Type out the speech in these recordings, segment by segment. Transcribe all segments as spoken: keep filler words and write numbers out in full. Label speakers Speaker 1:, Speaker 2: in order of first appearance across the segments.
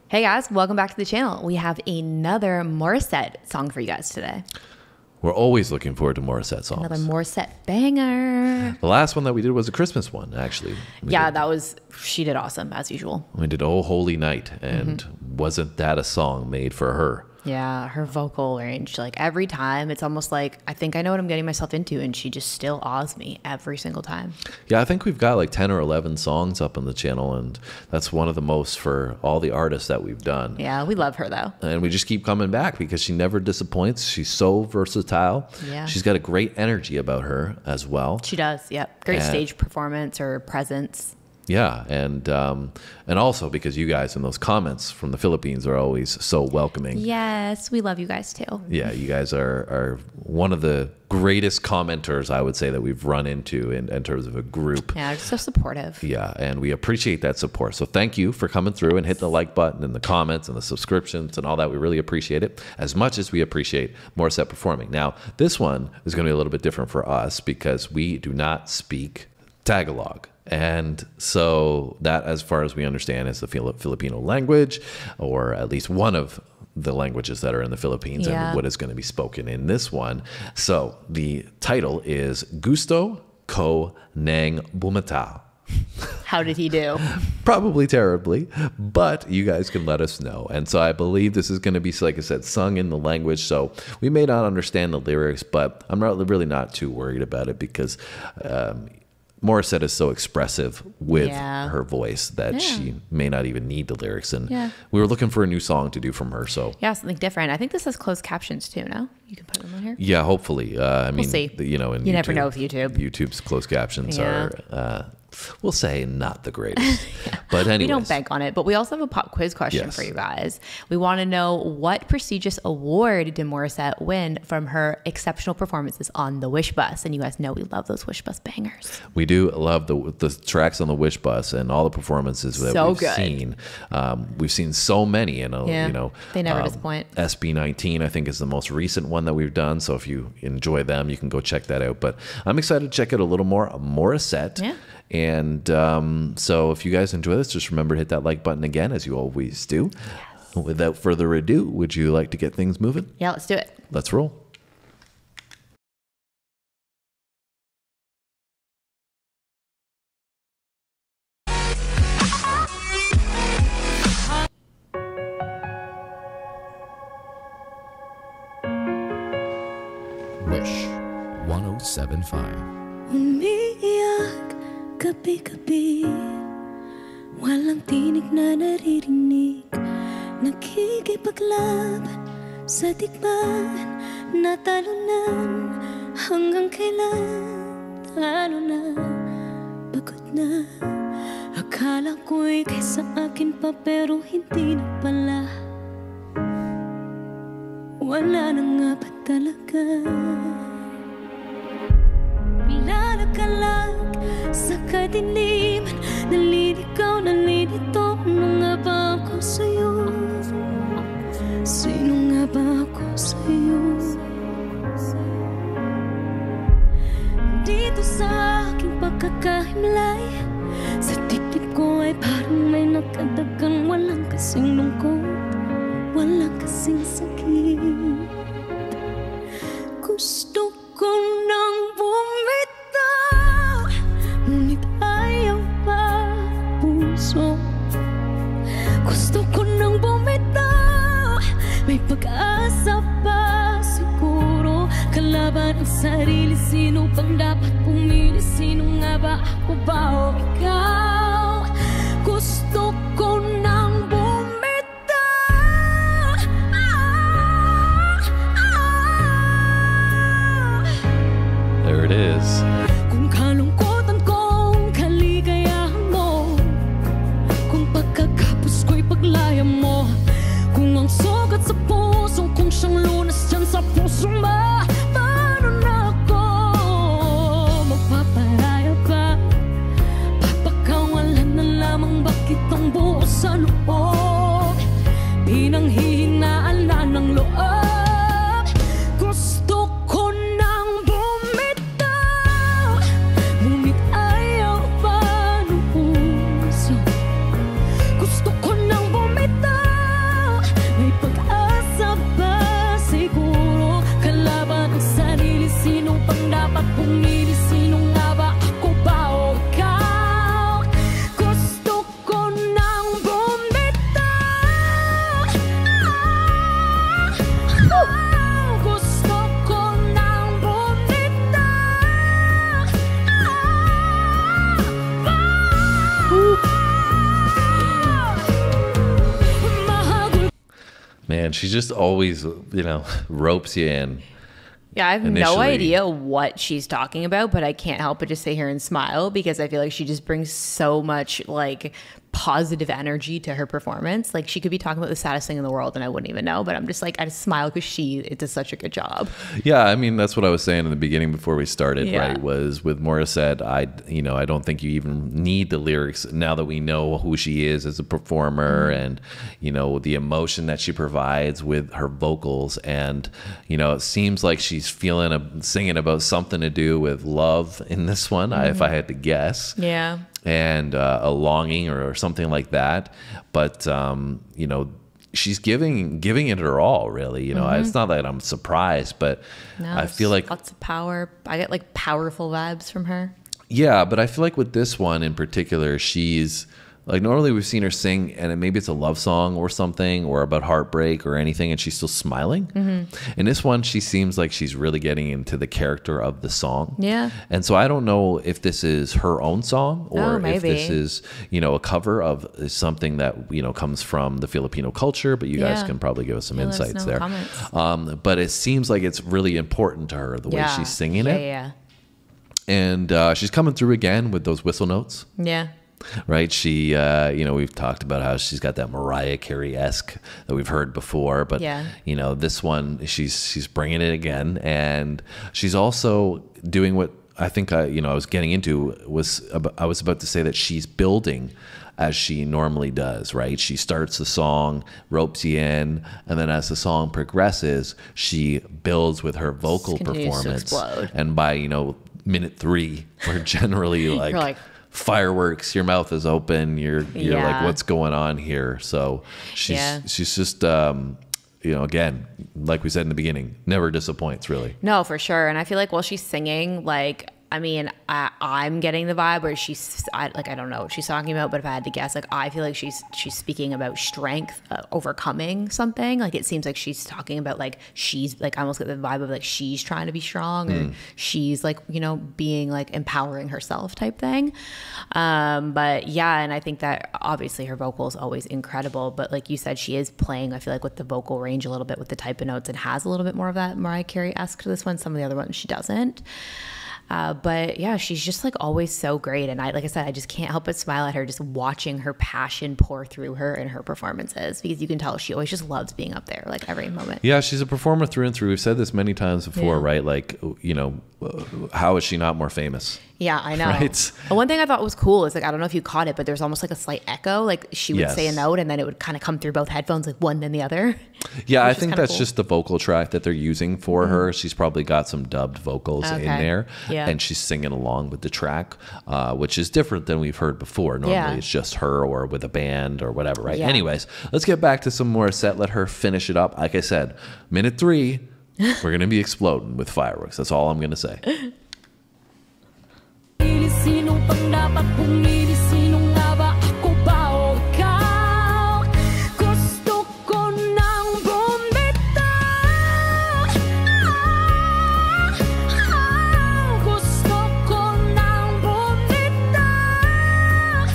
Speaker 1: Hey guys, welcome back to the channel. We have another Morissette song for you guys today.
Speaker 2: We're always looking forward to Morissette songs.
Speaker 1: Another Morissette banger.
Speaker 2: The last one that we did was a Christmas one, actually. We
Speaker 1: yeah,
Speaker 2: did,
Speaker 1: that was, she did awesome, as usual.
Speaker 2: We did Oh Holy Night, and
Speaker 1: mm-hmm.
Speaker 2: wasn't that a song made for her?
Speaker 1: Yeah, her vocal range, like every time, it's almost like, I think I know what I'm getting myself into, and she just still awes me every single time.
Speaker 2: Yeah, I think we've got like ten or eleven songs up on the channel, and that's one of the most for all the artists that we've done.
Speaker 1: Yeah, we love her though.
Speaker 2: And we just keep coming back because she never disappoints. She's so versatile.
Speaker 1: Yeah.
Speaker 2: She's got a great energy about her as well.
Speaker 1: She does, yep. Great
Speaker 2: and
Speaker 1: stage performance or presence.
Speaker 2: Yeah, and um, and also because you guys in those comments from the Philippines are always so welcoming.
Speaker 1: Yes, we love you guys too.
Speaker 2: Yeah, you guys are, are one of the greatest commenters, I would say, that we've run into in, in terms of a group.
Speaker 1: Yeah, just so supportive.
Speaker 2: Yeah, and we appreciate that support. So thank you for coming through and hitting the like button and the comments and the subscriptions and all that. We really appreciate it as much as we appreciate Morissette performing. Now, this one is going to be a little bit different for us because we do not speak Tagalog. And so that, as far as we understand, is the Filipino language, or at least one of the languages that are in the Philippines,
Speaker 1: yeah.
Speaker 2: and what is going to be spoken in this one. So the title is Gusto Ko Nang Bumitaw.
Speaker 1: How did he do?
Speaker 2: Probably terribly, but you guys can let us know. And so I believe this is going to be, like I said, sung in the language. So we may not understand the lyrics, but I'm not, really not too worried about it because um, Morissette is so expressive with
Speaker 1: yeah.
Speaker 2: her voice that
Speaker 1: yeah.
Speaker 2: she may not even need the lyrics. And
Speaker 1: yeah.
Speaker 2: we were looking for a new song to do from her. So
Speaker 1: yeah, something different. I think this has closed captions too, no? You can put them in here.
Speaker 2: Yeah, hopefully. Uh, I
Speaker 1: we'll
Speaker 2: mean,
Speaker 1: see.
Speaker 2: The, you know, in
Speaker 1: you
Speaker 2: YouTube,
Speaker 1: never know with YouTube.
Speaker 2: YouTube's closed captions
Speaker 1: yeah.
Speaker 2: are, uh, we'll say, not the greatest. yeah. But anyways.
Speaker 1: We don't bank on it, but we also have a pop quiz question
Speaker 2: yes.
Speaker 1: for you guys. We want to know, what prestigious award did Morissette win from her exceptional performances on the Wish Bus? And you guys know we love those Wish Bus bangers.
Speaker 2: We do love the the tracks on the Wish Bus and all the performances that
Speaker 1: so
Speaker 2: we've
Speaker 1: good.
Speaker 2: seen. Um, we've seen so many, and
Speaker 1: yeah.
Speaker 2: you know,
Speaker 1: they never
Speaker 2: um,
Speaker 1: disappoint.
Speaker 2: S B nineteen, I think, is the most recent one that we've done. So if you enjoy them, you can go check that out. But I'm excited to check out a little more Morissette.
Speaker 1: Yeah.
Speaker 2: And um, so if you guys enjoy this, just remember to hit that like button again, as you always do. Yes. Without further ado, would you like to get things moving?
Speaker 1: Yeah, let's do it.
Speaker 2: Let's roll.
Speaker 3: Wish one oh seven point five.
Speaker 4: Umiiyak gabi-gabi, walang tinig na naririnig, nakikipaglaban sa digmaan, natalunan hanggang kailan, talo na, pagod na. Akala ko'y kaysa akin pa, pero hindi na pala. Wala na nga ba talaga? Pinalakalag sa kadiliman, naliligaw, nalilito. Ano nga ba ako sa'yo? Sino nga ba ako sa'yo? Dito sa aking pagkakahimlay, sa dibdib ko ay parang may nakadagang, walang kasing lungkot, walang kasing sakit. Gusto ko nang bumitaw, ngunit ayaw pa puso. Gusto ko nang bumitaw, may pag-asa pa siguro. Kalaban ang sarili, sino bang dapat pumili? Sino nga ba, ako ba o ikaw? Gusto ko nang bumitaw.
Speaker 2: There it is.
Speaker 4: Kung kalungkotan kong kaligayahan mo, kung pagkakapos ko'y paglaya mo, kung ang sugat sa puso kung siyang lunas dyan sa puso mo, paano na ako magpaparaya pa? Papakawalan na lamang, bakit ang buo sa loob? Pinanghihinaan na ng loob. Gusto ko nang bumitaw, ngunit ayaw pa ng puso. Gusto ko nang bumitaw,
Speaker 2: Man, she just always, you know, ropes you in.
Speaker 1: Yeah, I have
Speaker 2: Initially.
Speaker 1: no idea what she's talking about, but I can't help but just sit here and smile because I feel like she just brings so much like positive energy to her performance. Like she could be talking about the saddest thing in the world and I wouldn't even know, but I'm just like, I just smile because she it does such a good job.
Speaker 2: Yeah, I mean, that's what I was saying in the beginning before we started,
Speaker 1: Yeah.
Speaker 2: right? Was with Morissette, I, you know, I don't think you even need the lyrics now that we know who she is as a performer
Speaker 1: Mm-hmm.
Speaker 2: and, you know, the emotion that she provides with her vocals. And, you know, it seems like she's feeling, a, singing about something to do with love in this one, I, if I had to guess.
Speaker 1: Yeah.
Speaker 2: And uh, a longing or, or something like that. But, um, you know, she's giving giving it her all, really. You know,
Speaker 1: Mm-hmm.
Speaker 2: it's not that I'm surprised, but
Speaker 1: No,
Speaker 2: I feel like,
Speaker 1: lots of power. I get like powerful vibes from her.
Speaker 2: yeah, but I feel like with this one in particular, she's like, normally we've seen her sing and maybe it's a love song or something or about heartbreak or anything and she's still smiling. Mm-hmm. In this one, she seems like she's really getting into the character of the song.
Speaker 1: Yeah.
Speaker 2: And so I don't know if this is her own song or
Speaker 1: Oh,
Speaker 2: if
Speaker 1: maybe.
Speaker 2: this is, you know, a cover of something that, you know, comes from the Filipino culture, but you guys
Speaker 1: Yeah.
Speaker 2: can probably give us some
Speaker 1: Yeah, let us
Speaker 2: insights
Speaker 1: know in
Speaker 2: there.
Speaker 1: comments.
Speaker 2: Um, but it seems like it's really important to her, the way
Speaker 1: Yeah.
Speaker 2: she's singing
Speaker 1: yeah,
Speaker 2: it.
Speaker 1: Yeah.
Speaker 2: And uh, she's coming through again with those whistle notes.
Speaker 1: Yeah.
Speaker 2: Right, she, uh, you know, we've talked about how she's got that Mariah Carey-esque that we've heard before, but
Speaker 1: Yeah.
Speaker 2: you know, this one, she's she's bringing it again, and she's also doing what I think I, you know, I was getting into was ab- I was about to say that she's building as she normally does, right? She starts the song, ropes you in, and then as the song progresses, she builds with her vocal
Speaker 1: Continues to
Speaker 2: performance,
Speaker 1: explode.
Speaker 2: and by you know minute three, we're generally like.
Speaker 1: You're like,
Speaker 2: fireworks, your mouth is open, you're you're
Speaker 1: Yeah.
Speaker 2: like, what's going on here? So she's
Speaker 1: Yeah.
Speaker 2: she's just um you know, again, like we said in the beginning, never disappoints, really.
Speaker 1: no, for sure. And I feel like while she's singing, like, I mean, I, I'm getting the vibe where she's, I, like, I don't know what she's talking about, but if I had to guess, like, I feel like she's she's speaking about strength, uh, overcoming something. Like, it seems like she's talking about, like, she's, like, I almost get the vibe of, like, she's trying to be strong or she's, like, you know, being, like, empowering herself type thing. Um, but, yeah, and I think that obviously her vocal is always incredible. But, like you said, she is playing, I feel like, with the vocal range a little bit with the type of notes and has a little bit more of that Mariah Carey-esque to this one. Some of the other ones she doesn't. Uh, but yeah, she's just like always so great. And I, like I said, I just can't help but smile at her just watching her passion pour through her in her performances because you can tell she always just loves being up there like every moment.
Speaker 2: Yeah, she's a performer through and through. We've said this many times before,
Speaker 1: Yeah.
Speaker 2: right? Like, you know, how is she not more famous?
Speaker 1: Yeah, I know.
Speaker 2: Right.
Speaker 1: And one thing I thought was cool is like, I don't know if you caught it, but there's almost like a slight echo. Like she would
Speaker 2: Yes.
Speaker 1: say a note and then it would kind of come through both headphones, like one then the other.
Speaker 2: Yeah, I
Speaker 1: Which is
Speaker 2: think
Speaker 1: kinda
Speaker 2: that's
Speaker 1: cool.
Speaker 2: just the vocal track that they're using for her. She's probably got some dubbed vocals in
Speaker 1: Okay.
Speaker 2: there,
Speaker 1: Yeah.
Speaker 2: and she's singing along with the track, uh, which is different than we've heard before. Normally,
Speaker 1: Yeah.
Speaker 2: it's just her or with a band or whatever, right?
Speaker 1: Yeah.
Speaker 2: Anyways, let's get back to some more set. Let her finish it up. Like I said, minute three, we're gonna be exploding with fireworks. That's all I'm gonna say.
Speaker 4: Sinong pandapat pumili? Sino nga ba? Ako ba o ikaw? Gusto ko nang bumitaw. Gusto ko nang bumitaw.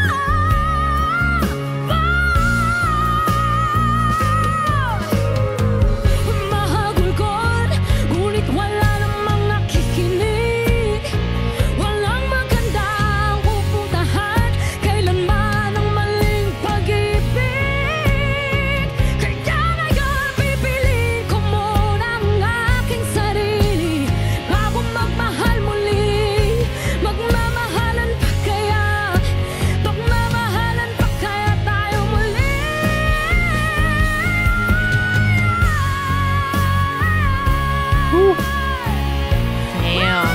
Speaker 4: Mahagulgol, ngunit wala namang nakikinig. Walang magandang pupuntahan, kailanman ang maling pag-ibig. Kaya ngayon pipiliin ko muna ang aking sarili bago magmahal muli. Magmamahalan pa kaya, magmamahalan pa kaya tayo muli.
Speaker 1: Damn.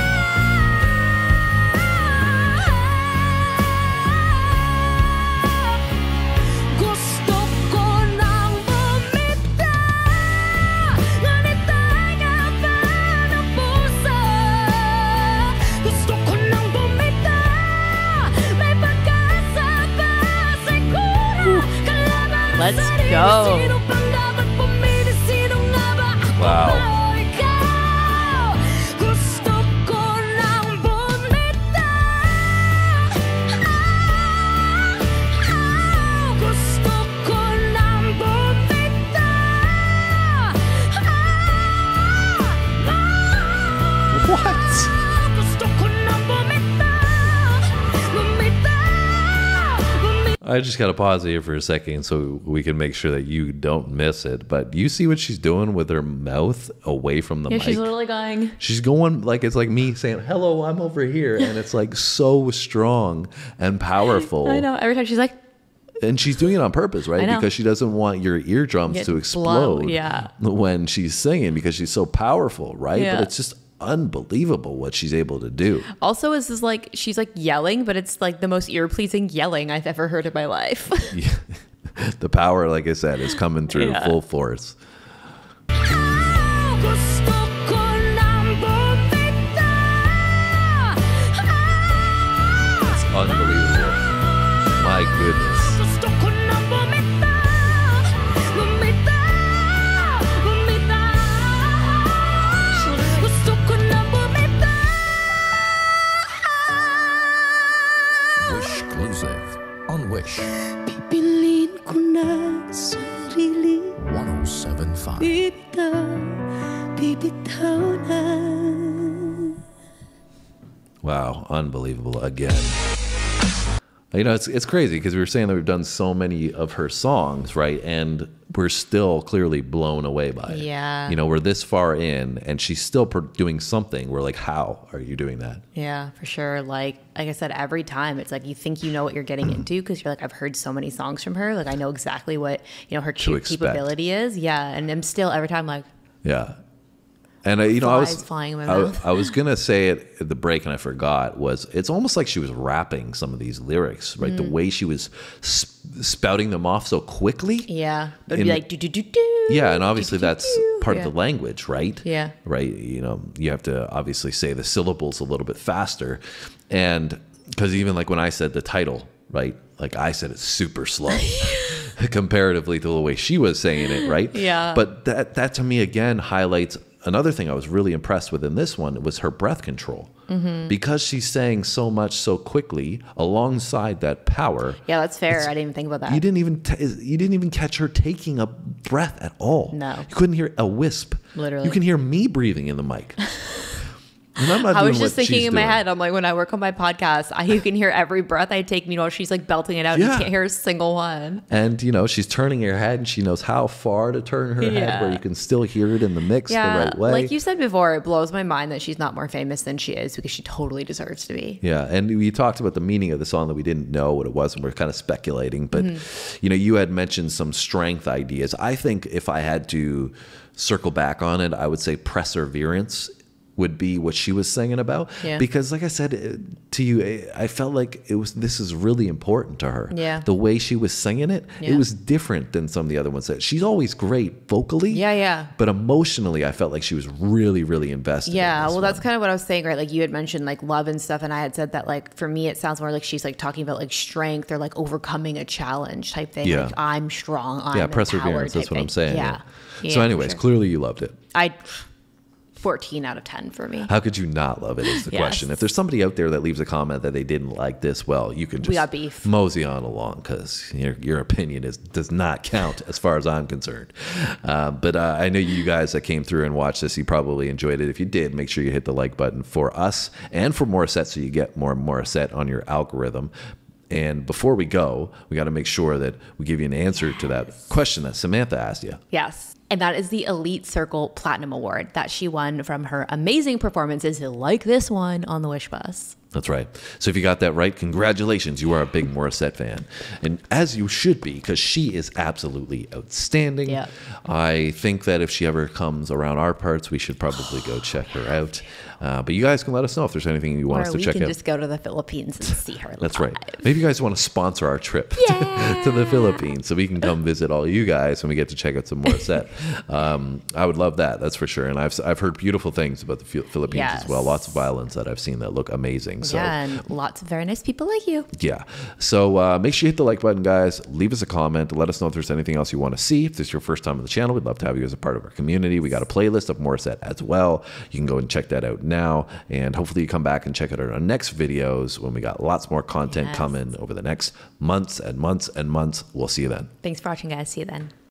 Speaker 4: Gusto ko nang bumitaw, ngunit tanga pa ng puso. Gusto ko nang bumitaw, may pag-asa pa siguro. Kalaban ang
Speaker 1: Let's
Speaker 4: sarili,
Speaker 1: go.
Speaker 4: sino pang dapat pumili? Sino nga ba? Ako
Speaker 2: Wow.
Speaker 4: ba o ikaw? Gusto ko nang bumitaw. Gusto ko nang bumitaw.
Speaker 2: I just got to pause here for a second so we can make sure that you don't miss it. But you see what she's doing with her mouth away from the
Speaker 1: Yeah,
Speaker 2: mic?
Speaker 1: she's literally going.
Speaker 2: She's going like it's like me saying, hello, I'm over here. And it's like so strong and powerful.
Speaker 1: I know. Every time she's like,
Speaker 2: and she's doing it on purpose, right?
Speaker 1: I know.
Speaker 2: Because she doesn't want your eardrums
Speaker 1: Get
Speaker 2: to explode
Speaker 1: blown, yeah.
Speaker 2: when she's singing because she's so powerful, right?
Speaker 1: Yeah.
Speaker 2: But it's just unbelievable what she's able to do.
Speaker 1: also, is this like she's like yelling, but it's like the most ear pleasing yelling I've ever heard in my life.
Speaker 2: Yeah. The power, like I said, is coming through
Speaker 1: Yeah.
Speaker 2: full force.
Speaker 4: Gusto ko nang bumitaw.
Speaker 2: It's unbelievable. My goodness.
Speaker 4: Gusto ko nang bumitaw. Bumitaw, bumitaw. Gusto ko nang bumitaw.
Speaker 3: Wish Exclusive on Wish
Speaker 4: Pipiliin ko na sarili.
Speaker 3: one oh seven point five.
Speaker 4: Bibitaw, bibitaw na.
Speaker 2: Wow, unbelievable again. You know, it's it's crazy because we were saying that we've done so many of her songs, right? And we're still clearly blown away by it.
Speaker 1: Yeah.
Speaker 2: You know, we're this far in and she's still pro- doing something. We're like, how are you doing that?
Speaker 1: Yeah, for sure. Like like I said, every time it's like you think you know what you're getting into because you're like, I've heard so many songs from her. Like I know exactly what, you know, her
Speaker 2: To
Speaker 1: ca-
Speaker 2: expect.
Speaker 1: capability is. Yeah. And I'm still every time like,
Speaker 2: Yeah. And, uh, you know, I was,
Speaker 1: Flies flying in my
Speaker 2: I,
Speaker 1: mouth.
Speaker 2: I was going to say it at the break and I forgot was it's almost like she was rapping some of these lyrics, right?
Speaker 1: Mm.
Speaker 2: The way she was sp- spouting them off so quickly.
Speaker 1: yeah. But it'd
Speaker 2: In-
Speaker 1: be like do do do do.
Speaker 2: Yeah, and obviously that's
Speaker 1: do-do-do-do.
Speaker 2: part
Speaker 1: Yeah.
Speaker 2: of the language, right?
Speaker 1: Yeah.
Speaker 2: Right. You know, you have to obviously say the syllables a little bit faster. And because even like when I said the title, right? Like I said it's super slow comparatively to the way she was saying it, right?
Speaker 1: Yeah.
Speaker 2: But that that to me again highlights another thing I was really impressed with in this one was her breath control.
Speaker 1: Mm-hmm.
Speaker 2: Because she's saying so much so quickly alongside that power.
Speaker 1: Yeah, that's fair. I didn't even think about that.
Speaker 2: You didn't even t- you didn't even catch her taking a breath at all.
Speaker 1: No.
Speaker 2: You couldn't hear a wisp.
Speaker 1: Literally.
Speaker 2: You can hear me breathing in the mic. And I'm not
Speaker 1: I
Speaker 2: doing
Speaker 1: was just
Speaker 2: what
Speaker 1: thinking
Speaker 2: she's
Speaker 1: in my
Speaker 2: doing.
Speaker 1: head, I'm like, when I work on my podcast, I, you can hear every breath I take. You know, she's like belting it out.
Speaker 2: Yeah.
Speaker 1: You can't hear a single one.
Speaker 2: And you know, she's turning her head and she knows how far to turn her head
Speaker 1: Yeah.
Speaker 2: where you can still hear it in the mix
Speaker 1: Yeah,
Speaker 2: the right way.
Speaker 1: like you said before, it blows my mind that she's not more famous than she is because she totally deserves to be.
Speaker 2: Yeah, and we talked about the meaning of the song that we didn't know what it was, and we're kind of speculating. But
Speaker 1: Mm-hmm.
Speaker 2: you know, you had mentioned some strength ideas. I think if I had to circle back on it, I would say perseverance would be what she was singing about.
Speaker 1: Yeah.
Speaker 2: Because, like I said uh, to you, I I felt like it was this is really important to her.
Speaker 1: Yeah.
Speaker 2: The way she was singing it, it
Speaker 1: Yeah.
Speaker 2: was different than some of the other ones. That she's always great vocally.
Speaker 1: Yeah, yeah.
Speaker 2: But emotionally, I felt like she was really, really invested. in
Speaker 1: Yeah,
Speaker 2: this
Speaker 1: well, that's
Speaker 2: one.
Speaker 1: kind of what I was saying, right? Like you had mentioned like love and stuff, and I had said that like for me, it sounds more like she's like talking about like strength or like overcoming a challenge type thing.
Speaker 2: Yeah.
Speaker 1: Like I'm strong. I'm
Speaker 2: yeah,
Speaker 1: empowered
Speaker 2: perseverance. That's
Speaker 1: type
Speaker 2: what I'm
Speaker 1: thing.
Speaker 2: saying.
Speaker 1: Yeah.
Speaker 2: Yeah.
Speaker 1: Yeah,
Speaker 2: So,
Speaker 1: for
Speaker 2: anyways,
Speaker 1: sure.
Speaker 2: clearly you loved it.
Speaker 1: I fourteen out of ten for me.
Speaker 2: How could you not love it is the
Speaker 1: Yes.
Speaker 2: question. If there's somebody out there that leaves a comment that they didn't like this, well, you can just
Speaker 1: We got beef.
Speaker 2: mosey on along because your, your opinion is does not count as far as I'm concerned. Uh, but uh, I know you guys that came through and watched this, you probably enjoyed it. If you did, make sure you hit the like button for us and for Morissette so you get more Morissette on your algorithm. And before we go, we got to make sure that we give you an answer to that question that Samantha asked you.
Speaker 1: Yes. And that is the Elite Circle Platinum Award that she won from her amazing performances like this one on the Wish Bus.
Speaker 2: That's right. So if you got that right, congratulations. You are a big Morissette fan. And as you should be, because she is absolutely outstanding.
Speaker 1: Yeah.
Speaker 2: I think that if she ever comes around our parts, we should probably go check her out. Uh, but you guys can let us know if there's anything you want
Speaker 1: Or
Speaker 2: us to
Speaker 1: we
Speaker 2: check
Speaker 1: can
Speaker 2: out.
Speaker 1: just go to the Philippines and see her
Speaker 2: That's
Speaker 1: live.
Speaker 2: right. Maybe you guys want to sponsor our trip to, to the Philippines so we can come visit all you guys and we get to check out some Morissette. um, I would love that. That's for sure. And I've, I've heard beautiful things about the Phil- Philippines as well.
Speaker 1: Yes.
Speaker 2: Lots of violins that I've seen that look amazing. So
Speaker 1: Yeah, and lots of very nice people like you.
Speaker 2: yeah. So uh, make sure you hit the like button, guys. Leave us a comment. Let us know if there's anything else you want to see. If this is your first time on the channel, we'd love to have you as a part of our community. We got a playlist of Morissette as well. You can go and check that out now. And hopefully you come back and check out our next videos when we got lots more content
Speaker 1: Yes.
Speaker 2: coming over the next months and months and months. We'll see you then.
Speaker 1: Thanks for watching, guys. See you then.